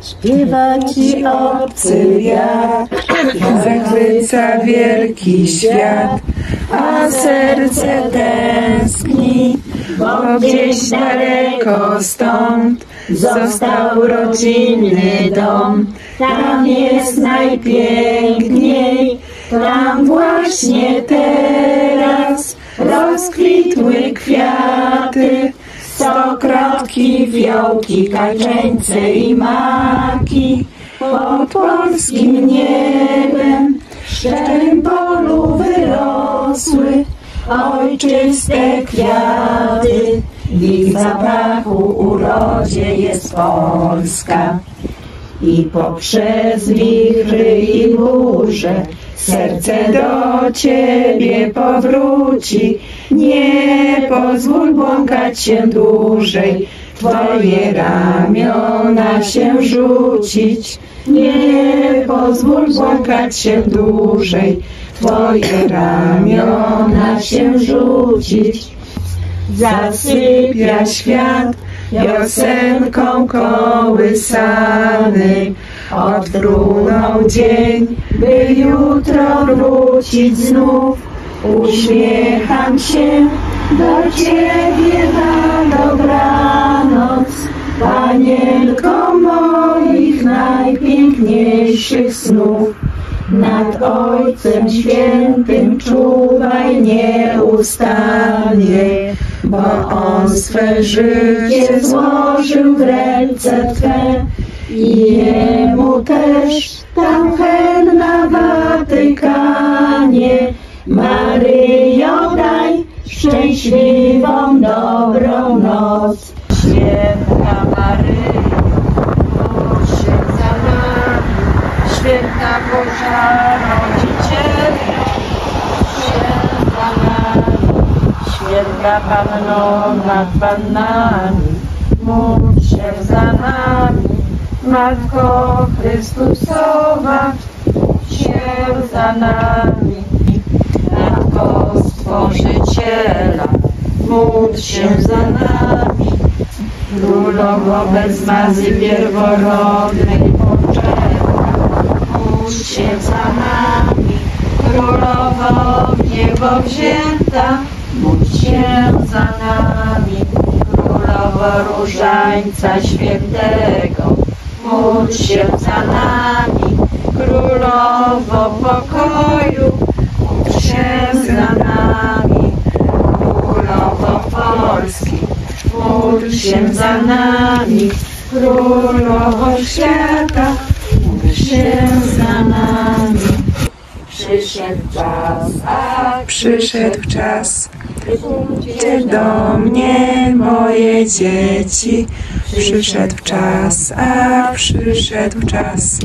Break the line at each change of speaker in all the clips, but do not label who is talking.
Śpiewa ci obcy wiatr,
zachwyca wielki świat, a serce tęskni, bo gdzieś daleko stąd został rodzinny dom. Tam jest najpiękniej, tam właśnie teraz rozkwitły kwiaty, stokrotki, fiołki, kaczeńce i maki. Pod polskim niebem w szczerym polu wyrosły ojczyste kwiaty. W ich zapachu urodzie jest Polska. I poprzez wichry i burze serce do Ciebie powróci. Nie pozwól błąkać się dłużej, Twoje ramiona się rzucić. Nie pozwól błąkać się dłużej, Twoje ramiona się rzucić. Zasypia świat piosenką kołysany, odfrunął dzień, by jutro wrócić znów. Uśmiecham się do Ciebie na dobranoc, Panienko moich najpiękniejszych snów. Nad Ojcem Świętym czuwaj nieustannie, bo On swe życie złożył w ręce Twe i Jemu też tam hen na Watykanie. Maryjo, daj szczęśliwą, dobrą noc. Święta Maryjo, módl się za nami. Święta Boża Rodzicielko, święta nami. Święta Panno nad Pannami, módl się za nami. Matko Chrystusowa, módl się za nami. Matko Stworzyciela, módl się za nami. Królowo bez mazy pierworodnej poczęta, módl się za nami. Królowo w niebo wzięta, módl się za nami. Królowo Różańca Świętego, módl się za nami. Królowo pokoju, módl się za nami. Królowo Polski, módl się za nami. Królowo świata, módl się za nami. Przyszedł czas, przyszedł czas. Przyjdźcie do mnie, moje dzieci. Przyszedł czas, przyszedł czas.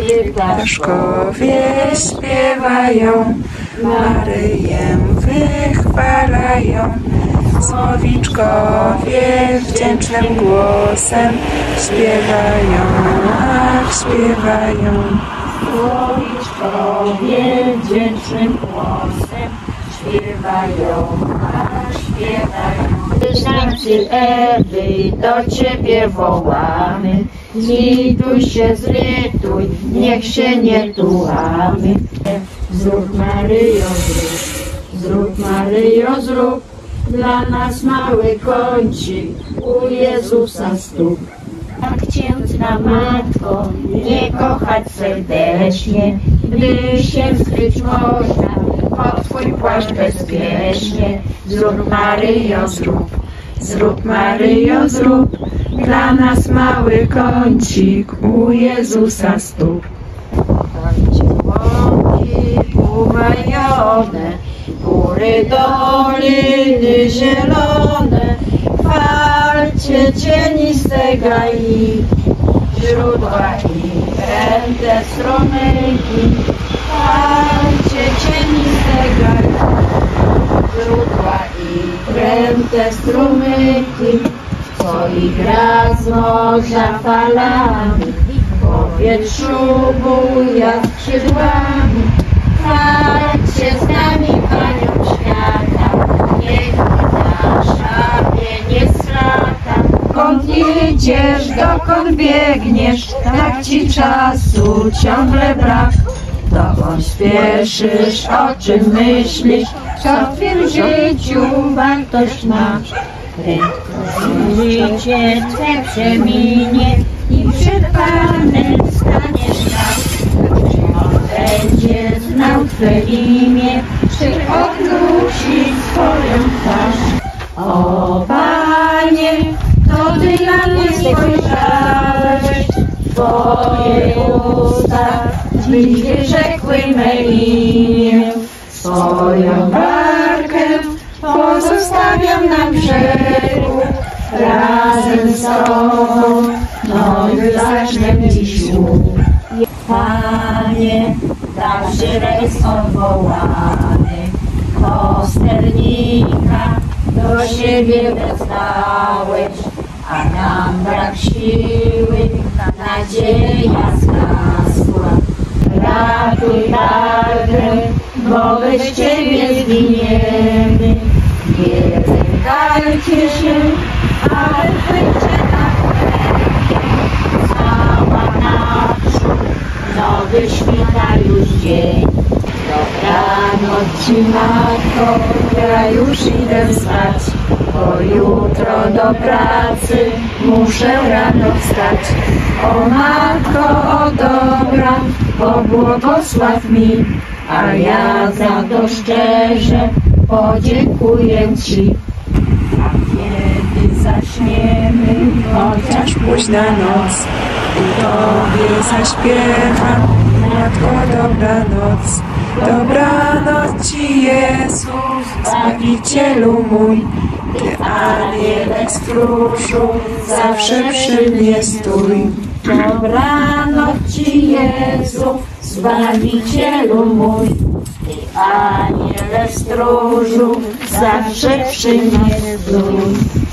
Ptaszkowie śpiewają, Maryję wychwalają. Słowiczkowie wdzięcznym głosem śpiewają, śpiewają. Słowiczkowie wdzięcznym głosem śpiewają, śpiewają. Tysiący Ewy do Ciebie wołamy, zlituj się, zlituj, niech się nie tułamy. Zrób Maryjo, zrób Maryjo, zrób dla nas mały kącik u Jezusa stóp. Tak Księżna Matko, nie kochać serdecznie, gdy się skryć można pod Twój płaszcz bezpiecznie. Zrób Maryjo, zrób, zrób Maryjo, zrób dla nas mały kącik u Jezusa stóp. Łąki uwajone, góry, doliny zielone, chwalcie cieniste gai, źródła i kręte stromyki. Chwalcie cieniste gai, źródła i kręte strumyki, co i gra z morza falami, w powietrzu buja skrzydłami. Chwalcie z nami Panią świata, niech nasza biegnie strata. Dokąd idziesz, dokąd biegniesz, tak ci czasu ciągle brak. Dokąd spieszysz, o czym myślisz, co w twym życiu wartość ma. Życie twe przeminie i przed Panem staniesz tak. Będzie znał Twe imię, czy odwróci swoją twarz. O Panie, to Ty na mnie spojrzałeś, Twoje usta dziś wyrzekły me imię. Swoją barkę pozostawiam na brzegu, razem z Tobą nowy zacznę dziś łuk. Panie, zawsze jest odwołany, posternika do siebie wezwałeś, a nam brak siły, nadzieja zgasła. Ratuj barkę, bo bez Ciebie zginiemy. Nie lękajcie się, ale wyjdźcie nowy świta już dzień. Dobranoc Ci, matko, ja już idę spać, bo jutro do pracy muszę rano wstać. O matko, o dobra, pobłogosław mi, a ja za to szczerze podziękuję Ci. A kiedy zaśniemy,
chociaż późna noc, i Tobie zaśpiewam, Matko, dobranoc. Dobranoc Ci, Jezus, Zbawicielu mój, Ty anielek stróżu, zawsze przy mnie stój.
Dobranoc Ci, Jezu, Zbawicielu mój, Ty aniele stróżu, zawsze przy mnie stój.